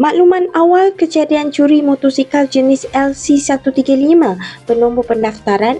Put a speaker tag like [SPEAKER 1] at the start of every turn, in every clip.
[SPEAKER 1] Makluman awal kejadian curi motosikal jenis LC135 bernombor pendaftaran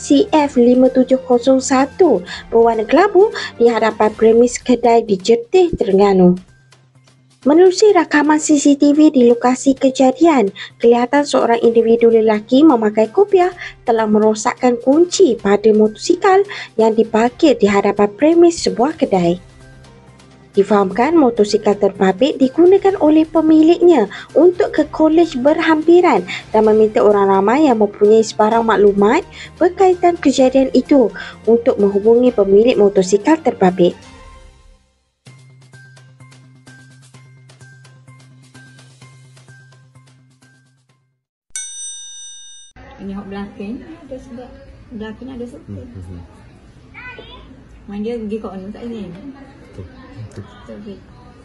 [SPEAKER 1] NCF5701 berwarna kelabu di hadapan premis kedai di Jetih, Terengganu. Menerusi rakaman CCTV di lokasi kejadian, kelihatan seorang individu lelaki memakai kopiah telah merosakkan kunci pada motosikal yang diparkir di hadapan premis sebuah kedai. Difahamkan motosikal terbabit digunakan oleh pemiliknya untuk ke kolej berhampiran dan meminta orang ramai yang mempunyai sebarang maklumat berkaitan kejadian itu untuk menghubungi pemilik motosikal terbabit.
[SPEAKER 2] Ini hok belakang ada sebab belakang ada sebab. Main dia pergi kat mana tak ini. Betul.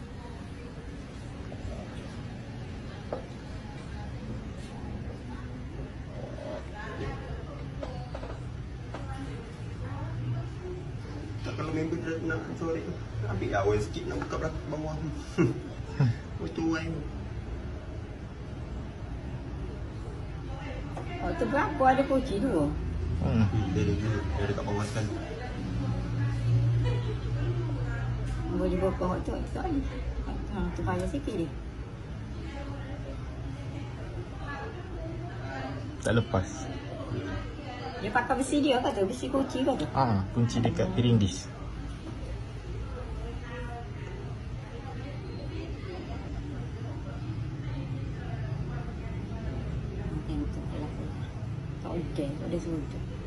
[SPEAKER 3] Tak kalau member nak sore tu ambil awal sikit nak buka belakang bawah. Itu air.
[SPEAKER 2] Oh, tu berapa ada kunci dua?
[SPEAKER 3] Dia dekat bawah sekali.
[SPEAKER 2] Boleh buka hot tu tak ada. Tu payah sikit dia.
[SPEAKER 4] Tak lepas.
[SPEAKER 2] Dia pakai besi dia kata, besi kunci kata.
[SPEAKER 4] Kunci dekat piring disk.
[SPEAKER 2] Tengok tu. Tak okey, ada sudut.